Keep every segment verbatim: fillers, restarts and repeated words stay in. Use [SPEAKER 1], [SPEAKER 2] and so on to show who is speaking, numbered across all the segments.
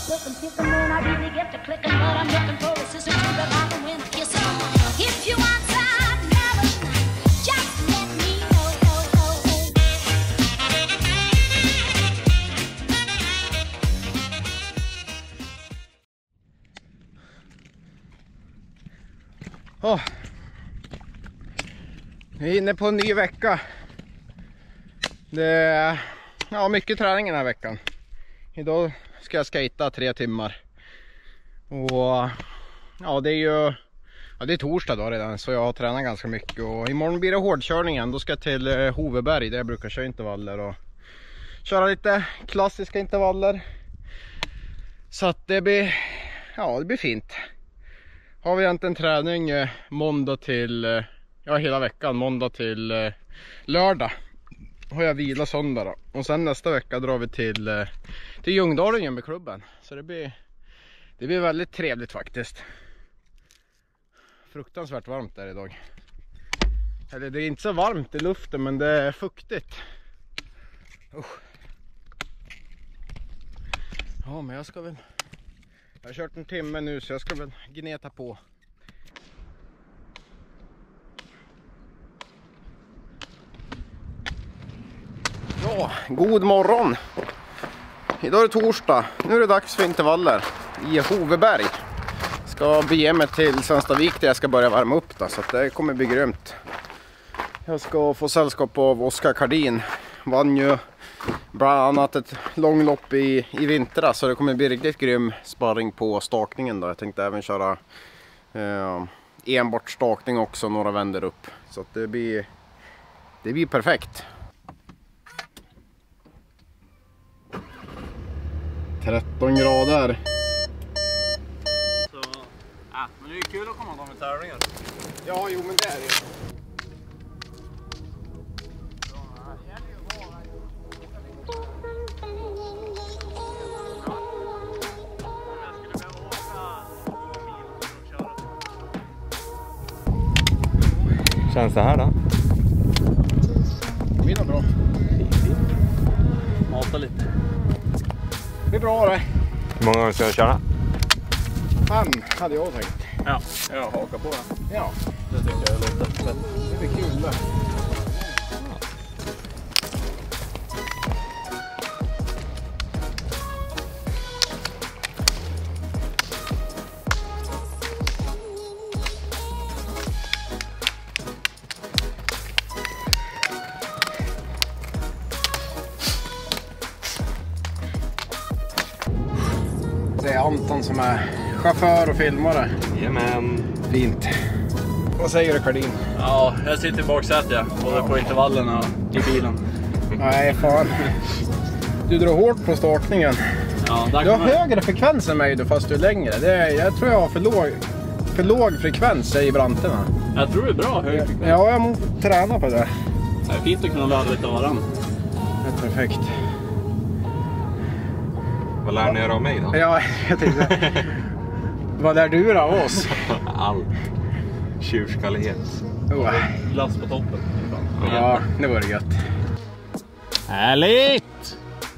[SPEAKER 1] looking, kissing when I really get to clicking. But I'm looking for a sister to the rock and win kissing. If you want some nervous night, just let me know.
[SPEAKER 2] Oh. Vi är inne på en ny vecka. Det är ja, mycket träning den här veckan. Idag ska jag skata tre timmar. Och ja, det är ju ja, det är torsdag då redan, så jag har tränat ganska mycket. Och imorgon blir det hårdkörningen. Då ska jag till Hoveberg där jag brukar köra intervaller och köra lite klassiska intervaller. Så att det blir ja, det blir fint. Har vi egentligen träning eh, måndag till eh, ja, hela veckan, måndag till eh, lördag. Har jag vila söndag då. Och sen nästa vecka drar vi till eh, till Ljungdalen med klubben. Så det blir det blir väldigt trevligt faktiskt. Fruktansvärt varmt där idag. Eller det är inte så varmt i luften, men det är fuktigt. Usch. Ja, men jag ska väl jag har kört en timme nu, så jag ska väl gneta på. Ja, god morgon. Idag är det torsdag. Nu är det dags för intervaller i Hoveberg. Ska bege mig till Svenstavik där jag ska börja värma upp då, så att det kommer bli grymt. Jag ska få sällskap av Oskar Kardin. Vann ju bland annat ett långlopp i, i vinter, så det kommer bli riktigt grym sparring på stakningen då. Jag tänkte även köra eh, enbart stakning också, några vänder upp. Så att det blir, det blir perfekt. tretton grader.
[SPEAKER 3] Så, ja, men det är kul att komma igång med tävlingar.
[SPEAKER 2] Ja, jo men det är det.
[SPEAKER 3] Känns det här då?
[SPEAKER 2] Det blir nog bra.
[SPEAKER 3] Mata lite.
[SPEAKER 2] Det blir bra det.
[SPEAKER 3] Hur många gånger ska jag köra?
[SPEAKER 2] Fem hade jag tänkt.
[SPEAKER 3] Ja, jag hakar på det.
[SPEAKER 2] Ja,
[SPEAKER 3] Det tycker jag låter fett.
[SPEAKER 2] det blir kul det. Det är Anton som är chaufför och filmare.
[SPEAKER 3] Jajamän.
[SPEAKER 2] Fint. Vad säger du, Kardin?
[SPEAKER 3] Ja, jag sitter i baksätet, ja. Både på intervallerna och i bilen.
[SPEAKER 2] Nej, fan. Du drar hårt på stakningen.
[SPEAKER 3] Ja, där
[SPEAKER 2] Du har
[SPEAKER 3] kommer...
[SPEAKER 2] högre frekvens än mig då, fast du är längre. Det är, jag tror jag har för låg, för låg frekvens i branterna.
[SPEAKER 3] Jag tror det är bra hög.
[SPEAKER 2] Ja, jag måste träna på det.
[SPEAKER 3] Det är fint att kunna lära lite av varandra.
[SPEAKER 2] Det är perfekt.
[SPEAKER 4] Vad lär ni er av mig då?
[SPEAKER 2] Ja, jag tänkte. Vad lär du då av oss?
[SPEAKER 4] Allt. Tjurskallighet.
[SPEAKER 2] Oh.
[SPEAKER 3] Glass på toppen.
[SPEAKER 2] Ja, det var det gött.
[SPEAKER 3] Härligt!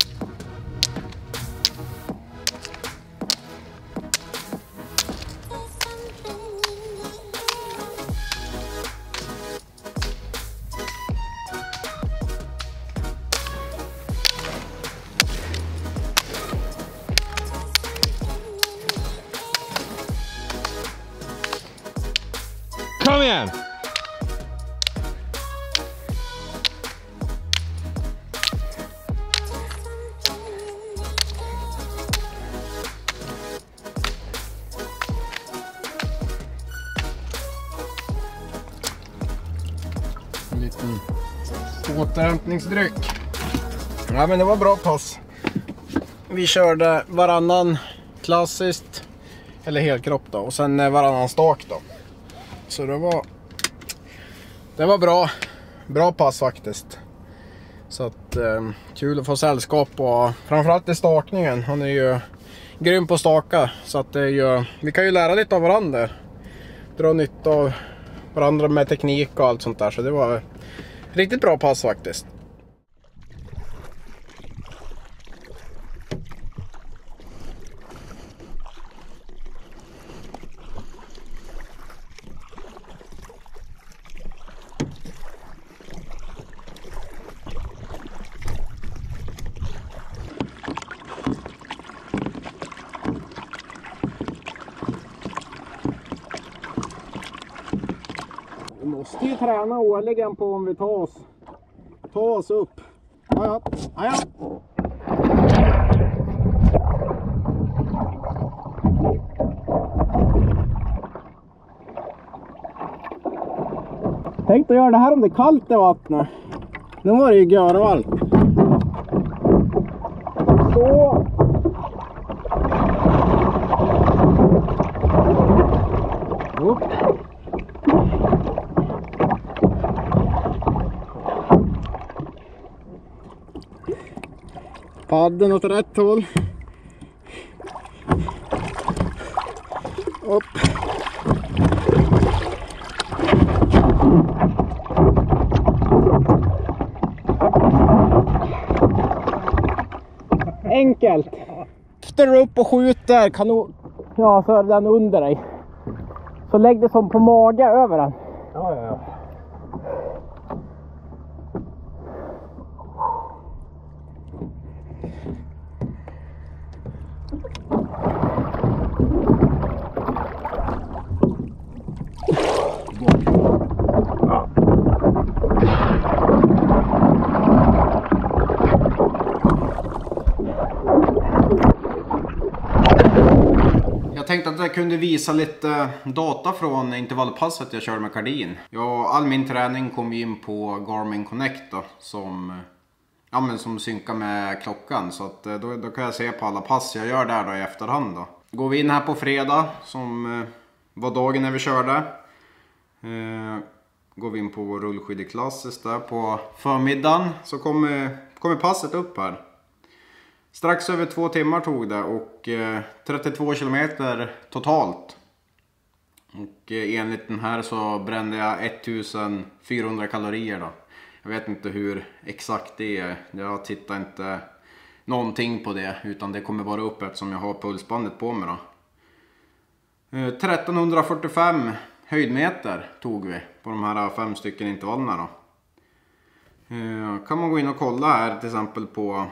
[SPEAKER 4] Kom igen!
[SPEAKER 2] En liten återhämtningsdryck. Ja, men det var bra pass. Vi körde varannan klassiskt, eller helkropp då, och sen varannan stak då. Så det var det var bra bra pass faktiskt. Så att eh, kul att få sällskap, och framförallt i stakningen. Han är ju grym på att staka, så att det är ju, vi kan ju lära lite av varandra. Dra nytta av varandra med teknik och allt sånt där, så det var riktigt bra pass faktiskt. måste ju träna årligen på om vi tar oss, tar oss upp. Ja, ja. Ja, ja. Tänkte göra det här om det är kallt i vattnet. Nu var det ju görvarmt. Så. Upp. Padden åt rätt håll. Upp. Enkelt. Efter du upp och skjuter kanon, ja, så är den under dig. Så lägg det som på mage över den. Ja, ja, ja. Jag tänkte att jag kunde visa lite data från intervallpasset jag körde med kardin. Ja, all min träning kom in på Garmin Connect då, som, ja, men som synkar med klockan. Så att då, då kan jag se på alla pass jag gör där då i efterhand då. Går vi in här på fredag, som var dagen när vi körde. Eh, går vi in på vår rullskidklass där på förmiddagen, så kommer, kommer passet upp här. Strax över två timmar tog det och eh, trettiotvå kilometer totalt. Och eh, enligt den här så brände jag ettusenfyrahundra kalorier då. Jag vet inte hur exakt det är. Jag tittar inte någonting på det, utan det kommer bara upp eftersom jag har pulsbandet på mig då. Eh, trettonhundrafyrtiofem höjdmeter tog vi på de här fem stycken intervallerna då. Eh, kan man gå in och kolla här till exempel på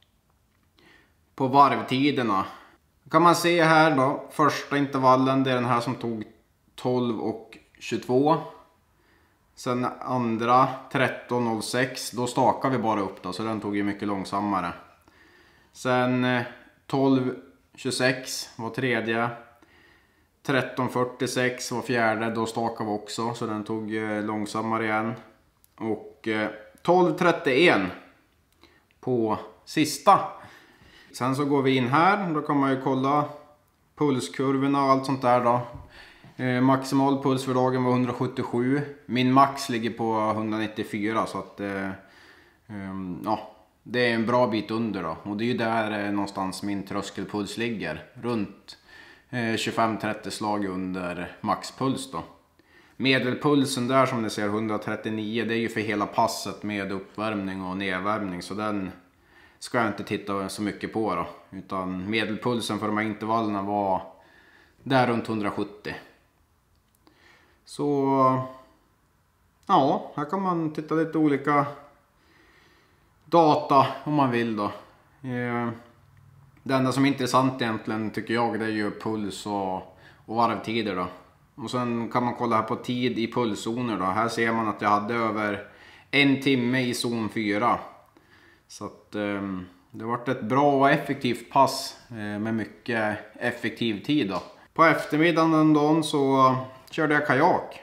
[SPEAKER 2] på varvtiderna. Kan man se här då, första intervallen, det är den här som tog tolv och tjugotvå. Sen andra tretton noll sex, då stakar vi bara upp då, så den tog ju mycket långsammare. Sen tolv tjugosex var tredje. tretton fyrtiosex var fjärde, då stakar vi också, så den tog långsammare igen. Och tolv trettioen på sista. Sen så går vi in här, då kan man ju kolla pulskurvorna och allt sånt där då. Eh, maximal puls för dagen var hundrasjuttiosju. Min max ligger på etthundranittiofyra, så att eh, eh, ja, det är en bra bit under då. Och det är ju där eh, någonstans min tröskelpuls ligger. Runt eh, tjugofem trettio slag under maxpuls då. Medelpulsen där som ni ser, etthundratrettionio, det är ju för hela passet med uppvärmning och nedvärmning. Så den ska jag inte titta så mycket på då. Utan medelpulsen för de här intervallerna var där runt hundrasjuttio. Så ja, här kan man titta lite olika data om man vill då. Det enda som är intressant egentligen tycker jag, det är ju puls och, och varvtider då. Och sen kan man kolla här på tid i pulszoner då. Här ser man att jag hade över en timme i zon fyra. Så att eh, det har varit ett bra och effektivt pass eh, med mycket effektiv tid då. På eftermiddagen den dagen så körde jag kajak.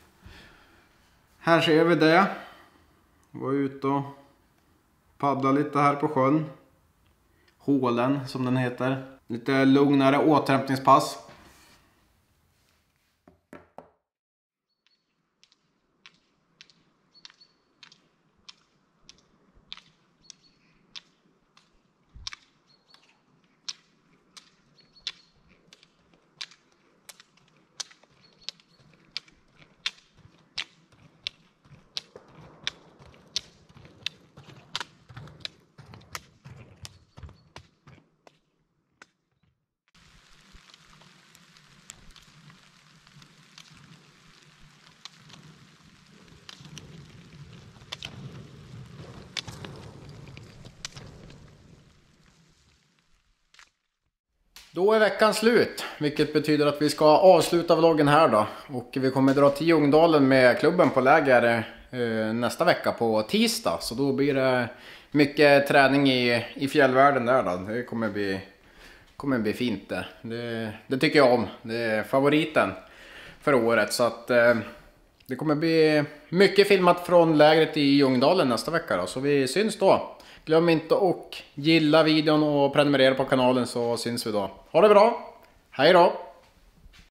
[SPEAKER 2] Här ser vi det. Var ute och paddla lite här på sjön. Hålen som den heter. Lite lugnare återhämtningspass. Då är veckan slut, vilket betyder att vi ska avsluta vloggen här då. Och vi kommer dra till Ljungdalen med klubben på läger eh, nästa vecka på tisdag. Så då blir det mycket träning i, i fjällvärlden där då. Det kommer bli, kommer bli fint det. det. Det tycker jag om. Det är favoriten för året. Så att eh, det kommer bli mycket filmat från lägret i Ljungdalen nästa vecka då. Så vi syns då. Glöm inte att gilla videon och prenumerera på kanalen, så syns vi då. Ha det bra. Hej då!